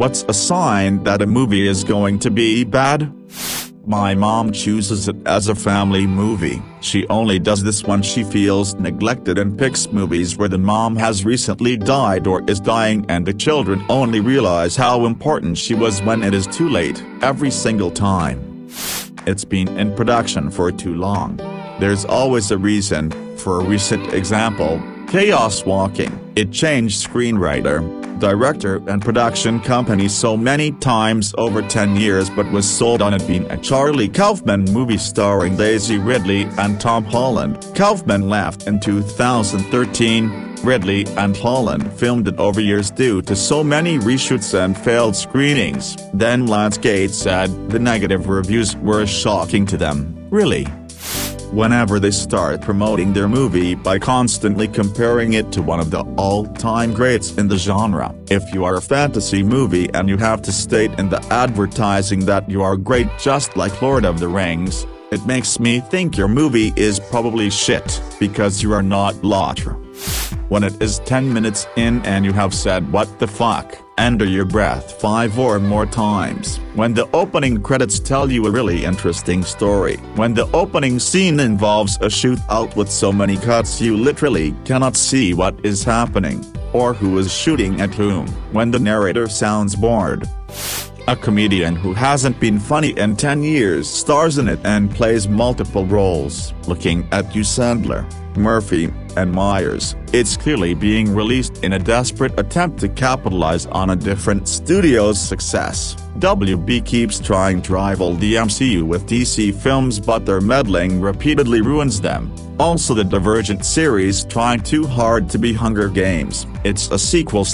What's a sign that a movie is going to be bad? My mom chooses it as a family movie. She only does this when she feels neglected and picks movies where the mom has recently died or is dying and the children only realize how important she was when it is too late, every single time. It's been in production for too long. There's always a reason. For a recent example, Chaos Walking, it changed screenwriter, director and production company so many times over 10 years but was sold on it being a Charlie Kaufman movie starring Daisy Ridley and Tom Holland. Kaufman left in 2013, Ridley and Holland filmed it over years due to so many reshoots and failed screenings. Then Lionsgate said the negative reviews were shocking to them. Really? Whenever they start promoting their movie by constantly comparing it to one of the all-time greats in the genre. If you are a fantasy movie and you have to state in the advertising that you are great just like Lord of the Rings, it makes me think your movie is probably shit, because you are not Lotra. When it is 10 minutes in and you have said what the fuck, under your breath 5 or more times. When the opening credits tell you a really interesting story. When the opening scene involves a shootout with so many cuts you literally cannot see what is happening, or who is shooting at whom. When the narrator sounds bored. A comedian who hasn't been funny in 10 years stars in it and plays multiple roles. Looking at you, Sandler, Murphy, and Myers. It's clearly being released in a desperate attempt to capitalize on a different studio's success. WB keeps trying to rival the MCU with DC films but their meddling repeatedly ruins them. Also the Divergent series trying too hard to be Hunger Games. It's a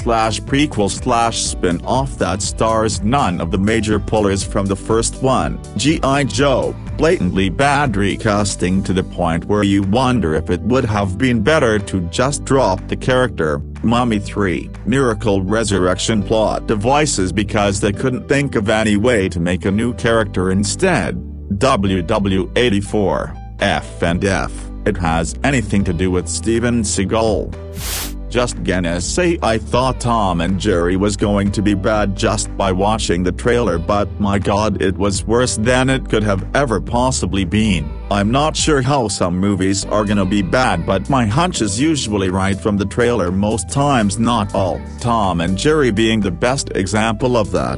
sequel/prequel/spin-off that stars none of the major pullers from the first one. G.I. Joe, blatantly bad recasting to the point where you wonder if it would have been better to just drop the character. Mummy 3, Miracle Resurrection plot devices because they couldn't think of any way to make a new character instead. WW84, F&F. It has anything to do with Steven Seagal. Just gonna say I thought Tom and Jerry was going to be bad just by watching the trailer, but my god, it was worse than it could have ever possibly been. I'm not sure how some movies are gonna be bad, but my hunch is usually right from the trailer most times, not all. Tom and Jerry being the best example of that.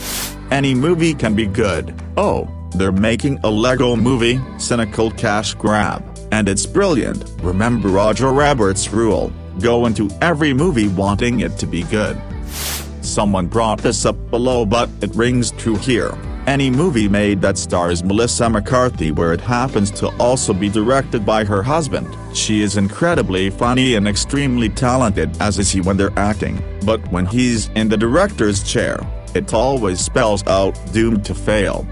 Any movie can be good. Oh, they're making a Lego movie, cynical cash grab. And it's brilliant. Remember Roger Rabbit's rule, go into every movie wanting it to be good. Someone brought this up below but it rings true here. Any movie made that stars Melissa McCarthy where it happens to also be directed by her husband. She is incredibly funny and extremely talented, as is he when they're acting, but when he's in the director's chair, it always spells out doomed to fail.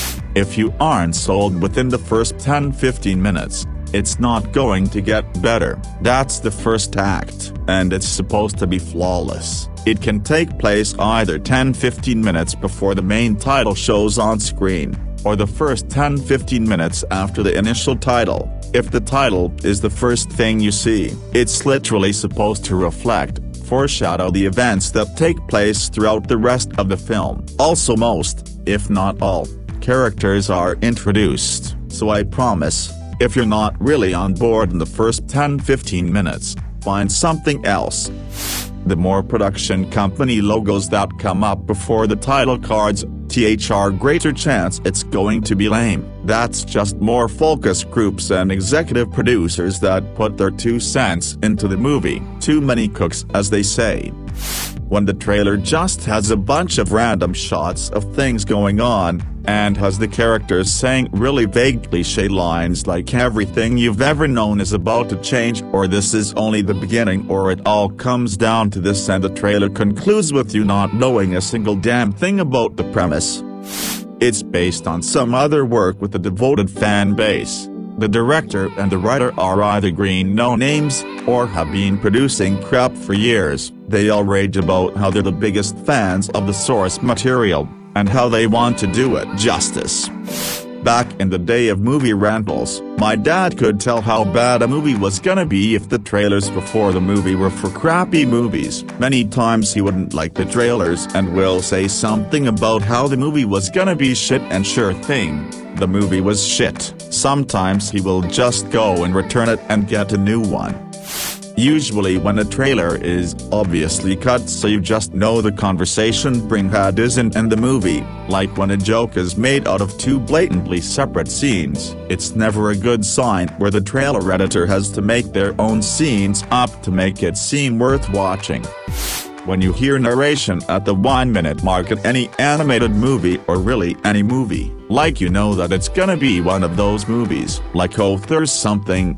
If you aren't sold within the first 10-15 minutes, it's not going to get better. That's the first act, and it's supposed to be flawless. It can take place either 10-15 minutes before the main title shows on screen, or the first 10-15 minutes after the initial title. If the title is the first thing you see, it's literally supposed to reflect, foreshadow the events that take place throughout the rest of the film. Also most, if not all, characters are introduced, so I promise, if you're not really on board in the first 10-15 minutes, find something else. The more production company logos that come up before the title cards, greater chance it's going to be lame. That's just more focus groups and executive producers that put their 2 cents into the movie. Too many cooks, as they say. When the trailer just has a bunch of random shots of things going on, and has the characters saying really vague cliché lines like everything you've ever known is about to change, or this is only the beginning, or it all comes down to this, and the trailer concludes with you not knowing a single damn thing about the premise. It's based on some other work with a devoted fan base. The director and the writer are either green no-names, or have been producing crap for years. They all rage about how they're the biggest fans of the source material, and how they want to do it justice. Back in the day of movie rentals, my dad could tell how bad a movie was gonna be if the trailers before the movie were for crappy movies. Many times he wouldn't like the trailers and will say something about how the movie was gonna be shit, and sure thing, the movie was shit. Sometimes he will just go and return it and get a new one. Usually when a trailer is obviously cut so you just know the conversation being had isn't in the movie, like when a joke is made out of two blatantly separate scenes, it's never a good sign where the trailer editor has to make their own scenes up to make it seem worth watching. When you hear narration at the 1-minute mark in any animated movie or really any movie, like you know that it's gonna be one of those movies, like oh there's something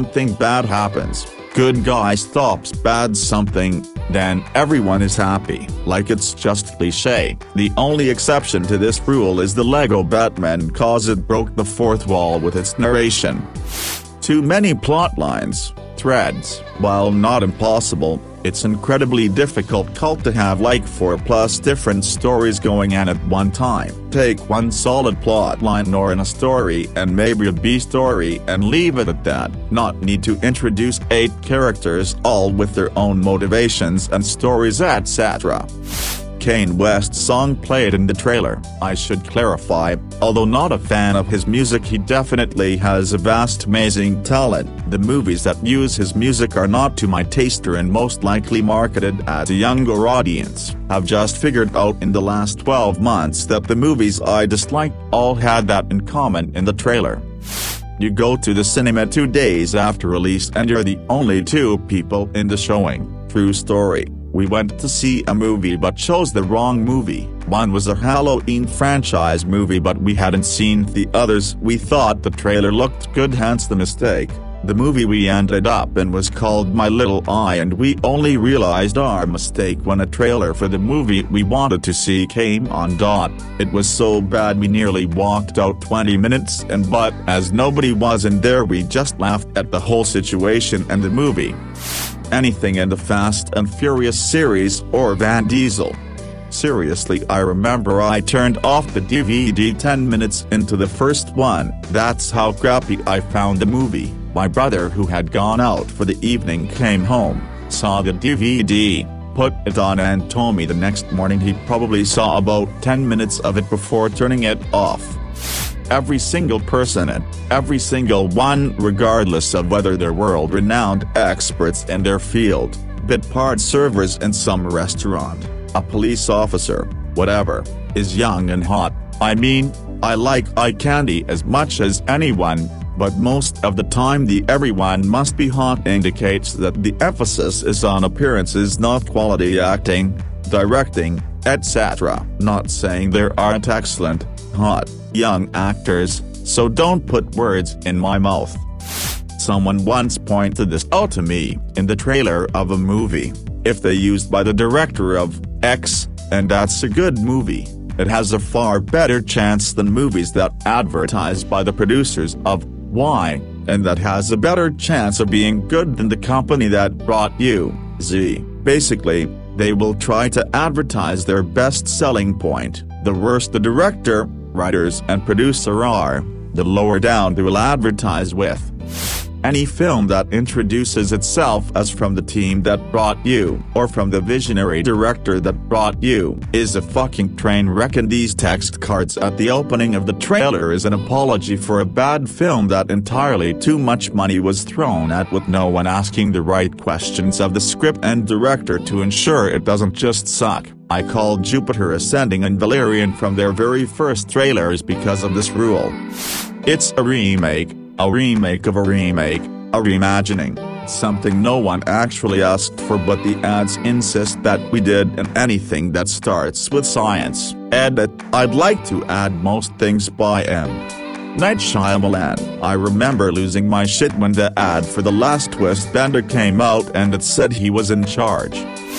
bad happens, good guy stops bad something, then everyone is happy, like it's just cliché. The only exception to this rule is the Lego Batman, cause it broke the fourth wall with its narration. Too many plot lines, threads, while not impossible, it's incredibly difficult to have like 4+ different stories going on at one time. Take one solid plot line or in a story and maybe a B story and leave it at that, not need to introduce 8 characters all with their own motivations and stories etc. Kanye West's song played in the trailer. I should clarify, although not a fan of his music, he definitely has a vast amazing talent. The movies that use his music are not to my taster and most likely marketed at a younger audience. I've just figured out in the last 12 months that the movies I disliked all had that in common in the trailer. You go to the cinema 2 days after release and you're the only 2 people in the showing. True story. We went to see a movie but chose the wrong movie. One was a Halloween franchise movie but we hadn't seen the others. We thought the trailer looked good, hence the mistake. The movie we ended up in was called My Little Eye, and we only realized our mistake when a trailer for the movie we wanted to see came on. It was so bad we nearly walked out 20 minutes in, but as nobody was in there we just laughed at the whole situation and the movie. Anything in the Fast and Furious series or Van Diesel. Seriously, I remember I turned off the DVD 10 minutes into the first one, that's how crappy I found the movie. My brother, who had gone out for the evening, came home, saw the DVD, put it on and told me the next morning he probably saw about 10 minutes of it before turning it off. Every single person and every single one, regardless of whether they're world-renowned experts in their field, bit-part servers in some restaurant, a police officer, whatever, is young and hot. I mean, I like eye candy as much as anyone, but most of the time the everyone must be hot indicates that the emphasis is on appearances, not quality acting, directing, etc. Not saying there aren't excellent, hot, young actors, so don't put words in my mouth. Someone once pointed this out to me in the trailer of a movie. If they used by the director of X, and that's a good movie, it has a far better chance than movies that advertise by the producers of Y, and that has a better chance of being good than the company that brought you Z. Basically, they will try to advertise their best selling point. The worse the director, writers and producer are, the lower down they will advertise with. Any film that introduces itself as from the team that brought you, or from the visionary director that brought you, is a fucking train wreck, and these text cards at the opening of the trailer is an apology for a bad film that entirely too much money was thrown at with no one asking the right questions of the script and director to ensure it doesn't just suck. I called Jupiter Ascending and Valerian from their very first trailers because of this rule. It's a remake of a remake, a reimagining, something no one actually asked for, but the ads insist that we did, and anything that starts with science, edit. I'd like to add most things by M. Night Shyamalan. I remember losing my shit when the ad for The Last Twistbender came out and it said he was in charge.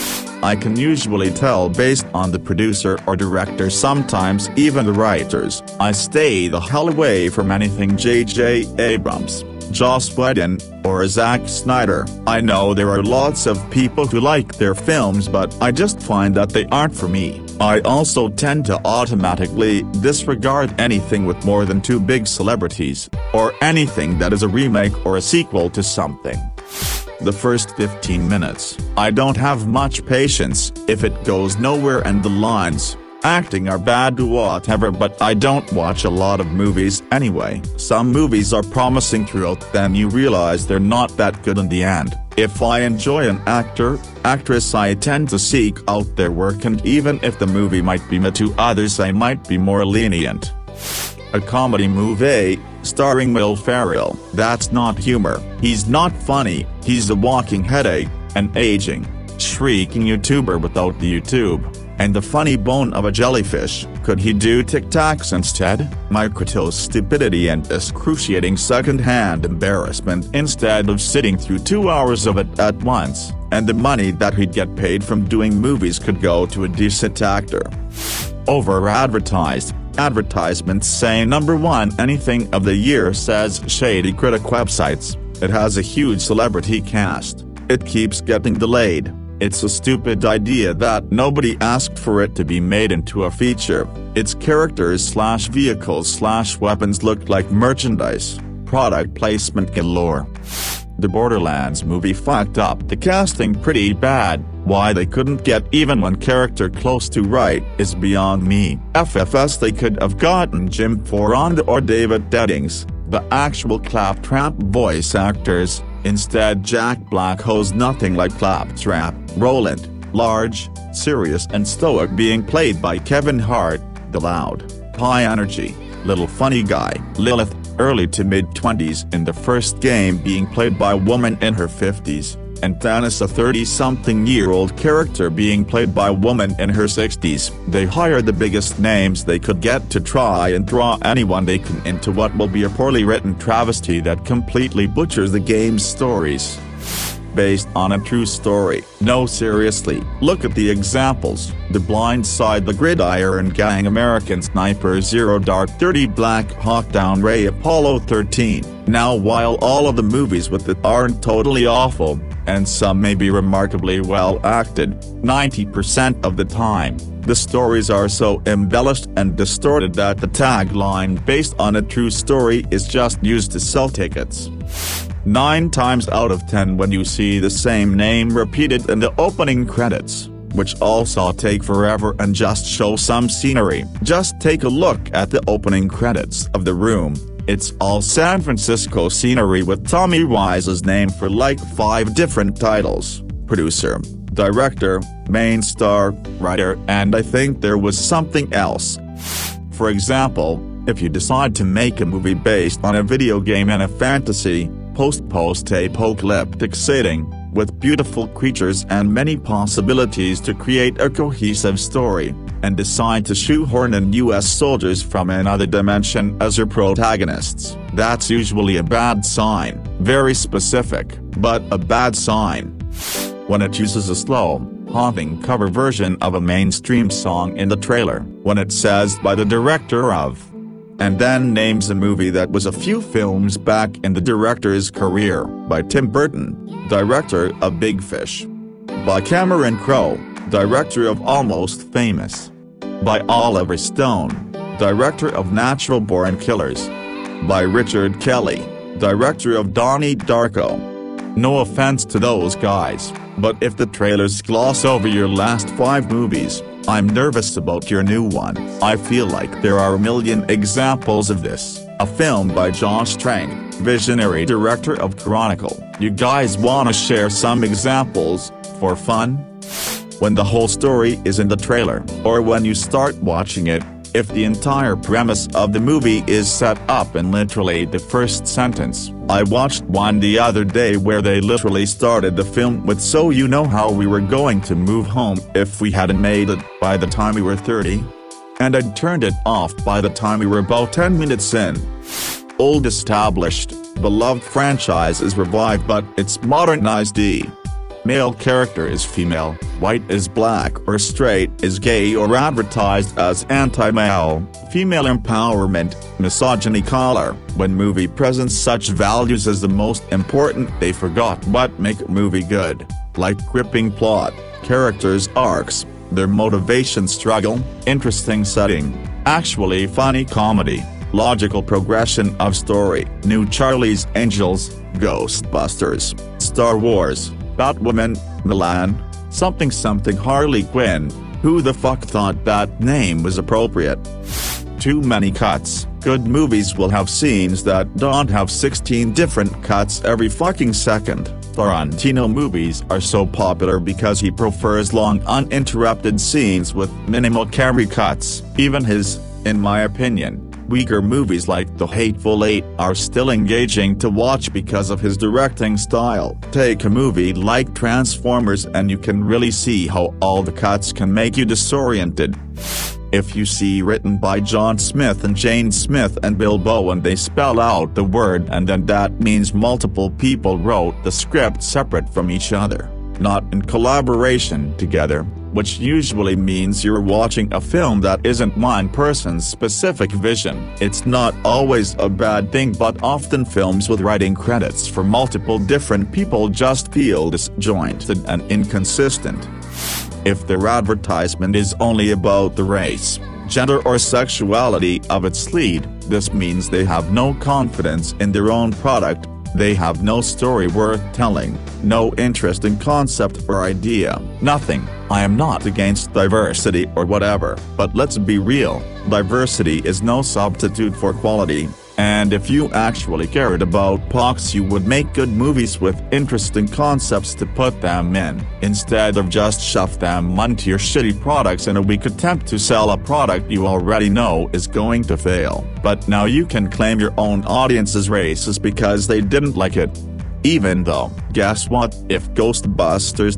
I can usually tell based on the producer or director, sometimes even the writers. I stay the hell away from anything J.J. Abrams. Joss Whedon, or Zack Snyder. I know there are lots of people who like their films, but I just find that they aren't for me. I also tend to automatically disregard anything with more than 2 big celebrities, or anything that is a remake or a sequel to something. The first 15 minutes, I don't have much patience if it goes nowhere and the lines, acting are bad or whatever, but I don't watch a lot of movies anyway. Some movies are promising throughout, then you realize they're not that good in the end. If I enjoy an actor, actress, I tend to seek out their work, and even if the movie might be meh to others, I might be more lenient. A comedy movie, starring Will Ferrell, that's not humor. He's not funny, he's a walking headache, an aging, shrieking YouTuber without the YouTube, and the funny bone of a jellyfish. Could he do Tic Tacs instead? Microtose stupidity and excruciating second-hand embarrassment instead of sitting through 2 hours of it at once, and the money that he'd get paid from doing movies could go to a decent actor. Over-advertised. Advertisements say number 1 anything of the year, says shady critic websites. It has a huge celebrity cast. It keeps getting delayed. It's a stupid idea that nobody asked for it to be made into a feature. Its characters/vehicles/weapons look like merchandise. Product placement galore. The Borderlands movie fucked up the casting pretty bad. Why they couldn't get even one character close to right is beyond me. FFS, they could have gotten Jim Foronda or David Deddings, the actual Claptrap voice actors. Instead, Jack Black holds nothing like Claptrap. Roland, large, serious and stoic, being played by Kevin Hart. The loud, high-energy, little funny guy, Lilith, early to mid-20s in the first game, being played by a woman in her 50s, and Thanos, a 30-something-year-old character, being played by a woman in her 60s. They hired the biggest names they could get to try and draw anyone they can into what will be a poorly written travesty that completely butchers the game's stories. Based on a true story. No, seriously, look at the examples: The Blind Side, The Gridiron Gang, American Sniper, Zero Dark 30, Black Hawk Down, Ray, Apollo 13. Now, while all of the movies with it aren't totally awful, and some may be remarkably well acted, 90% of the time, the stories are so embellished and distorted that the tagline "based on a true story" is just used to sell tickets. 9 times out of 10 when you see the same name repeated in the opening credits, which also take forever and just show some scenery. Just take a look at the opening credits of The Room. It's all San Francisco scenery with Tommy Wiseau's name for like 5 different titles: producer, director, main star, writer, and I think there was something else. For example, if you decide to make a movie based on a video game and a fantasy, post-apocalyptic setting, with beautiful creatures and many possibilities to create a cohesive story, and decide to shoehorn in US soldiers from another dimension as your protagonists, that's usually a bad sign. Very specific, but a bad sign. When it uses a slow, haunting cover version of a mainstream song in the trailer, when it says "by the director of," and then names a movie that was a few films back in the director's career, by Tim Burton, director of Big Fish; by Cameron Crowe, director of Almost Famous; by Oliver Stone, director of Natural Born Killers; by Richard Kelly, director of Donnie Darko. No offense to those guys, but if the trailers gloss over your last 5 movies, I'm nervous about your new one. I feel like there are a million examples of this. A film by Josh Trank, visionary director of Chronicle. You guys wanna share some examples, for fun? When the whole story is in the trailer, or when you start watching it, if the entire premise of the movie is set up in literally the first sentence. I watched one the other day where they literally started the film with "so you know how we were going to move home if we hadn't made it by the time we were 30? And I'd turned it off by the time we were about 10 minutes in. Old established, beloved franchise is revived, but it's modernized. male character is female, white is black or straight is gay or advertised as anti-male, female empowerment, misogyny color. When movie presents such values as the most important, they forgot what make a movie good, like gripping plot, characters' arcs, their motivation struggle, interesting setting, actually funny comedy, logical progression of story, New Charlie's Angels, Ghostbusters, Star Wars, Batwoman, Milan, something Harley Quinn. Who the fuck thought that name was appropriate? Too many cuts. Good movies will have scenes that don't have 16 different cuts every fucking second. Tarantino movies are so popular because he prefers long uninterrupted scenes with minimal camera cuts. Even his, in my opinion, weaker movies like The Hateful Eight are still engaging to watch because of his directing style. Take a movie like Transformers and you can really see how all the cuts can make you disoriented. If you see written by John Smith and Jane Smith and Bilbo and they spell out the word and then that means multiple people wrote the script separate from each other, not in collaboration together, which usually means you're watching a film that isn't one person's specific vision. It's not always a bad thing, but often films with writing credits for multiple different people just feel disjointed and inconsistent. If their advertisement is only about the race, gender or sexuality of its lead, this means they have no confidence in their own product, they have no story worth telling, no interesting concept or idea, nothing. I am not against diversity or whatever, but let's be real, diversity is no substitute for quality. And if you actually cared about POCs, you would make good movies with interesting concepts to put them in, instead of just shove them onto your shitty products in a weak attempt to sell a product you already know is going to fail. But now you can claim your own audience is racist because they didn't like it. Even though, guess what, if Ghostbusters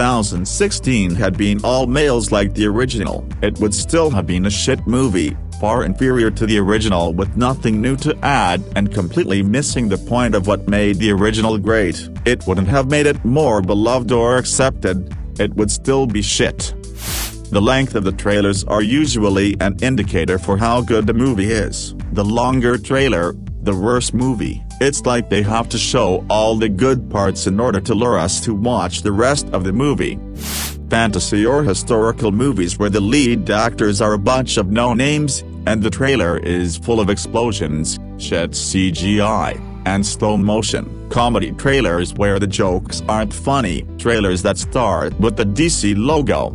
2016 had been all males like the original, it would still have been a shit movie, far inferior to the original with nothing new to add and completely missing the point of what made the original great. It wouldn't have made it more beloved or accepted, it would still be shit. The length of the trailers are usually an indicator for how good the movie is. The longer trailer, the worse movie. It's like they have to show all the good parts in order to lure us to watch the rest of the movie. Fantasy or historical movies where the lead actors are a bunch of no-names, and the trailer is full of explosions, shit CGI, and slow motion. Comedy trailers where the jokes aren't funny, trailers that start with the DC logo.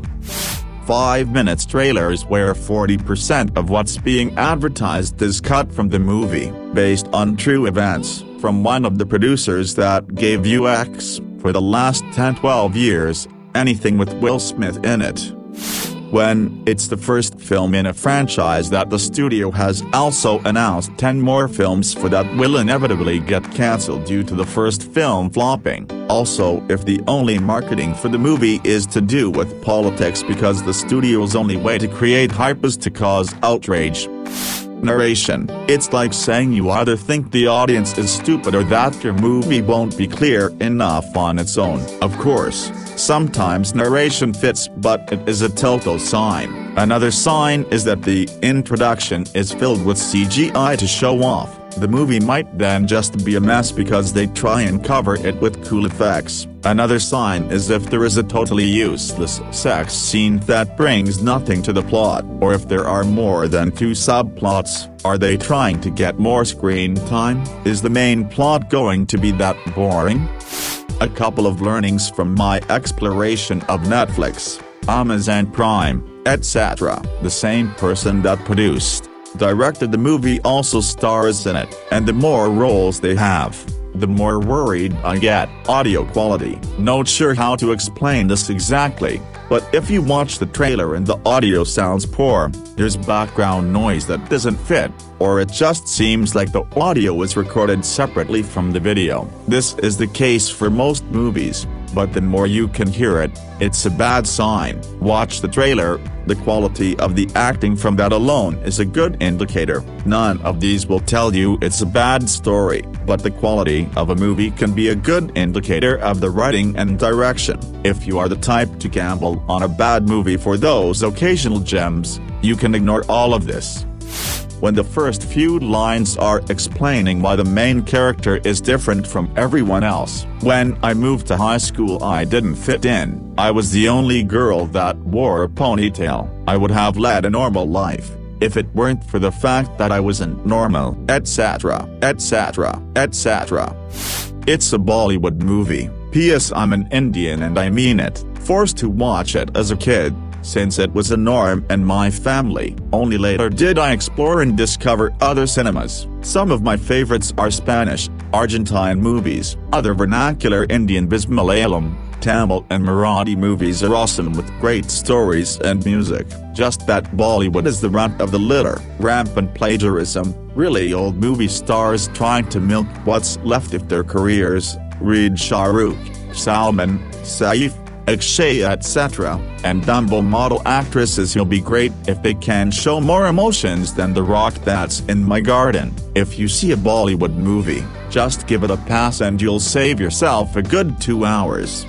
5 minutes trailers where 40% of what's being advertised is cut from the movie, based on true events, from one of the producers that gave you X, for the last 10-12 years, anything with Will Smith in it. When it's the first film in a franchise that the studio has also announced 10 more films for that will inevitably get cancelled due to the first film flopping. Also, if the only marketing for the movie is to do with politics because the studio's only way to create hype is to cause outrage. Narration. It's like saying you either think the audience is stupid or that your movie won't be clear enough on its own. Of course, sometimes narration fits, but it is a telltale sign. Another sign is that the introduction is filled with CGI to show off. The movie might then just be a mess because they try and cover it with cool effects. Another sign is if there is a totally useless sex scene that brings nothing to the plot, or if there are more than 2 subplots. Are they trying to get more screen time? Is the main plot going to be that boring? A couple of learnings from my exploration of Netflix, Amazon Prime, etc. The same person that directed the movie also stars in it, and the more roles they have, the more worried I get. Audio quality. Not sure how to explain this exactly, but if you watch the trailer and the audio sounds poor, there's background noise that doesn't fit, or it just seems like the audio is recorded separately from the video. This is the case for most movies. but the more you can hear it, it's a bad sign. Watch the trailer. The quality of the acting from that alone is a good indicator. None of these will tell you it's a bad story, but the quality of a movie can be a good indicator of the writing and direction. If you are the type to gamble on a bad movie for those occasional gems, you can ignore all of this. When the first few lines are explaining why the main character is different from everyone else. When I moved to high school I didn't fit in, I was the only girl that wore a ponytail. I would have led a normal life if it weren't for the fact that I wasn't normal, etc., etc., etc. It's a Bollywood movie. P.S. I'm an Indian and I mean it. Forced to watch it as a kid, since it was a norm in my family. Only later did I explore and discover other cinemas. Some of my favorites are Spanish, Argentine movies. Other vernacular Indian biz, Malayalam, Tamil and Marathi movies are awesome with great stories and music. Just that Bollywood is the runt of the litter. Rampant plagiarism, really old movie stars trying to milk what's left of their careers. Read Shah Rukh, Salman, Saif, Akshay, etc., and Dumbo model actresses. You'll be great if they can show more emotions than the rock that's in my garden. If you see a Bollywood movie, just give it a pass and you'll save yourself a good 2 hours.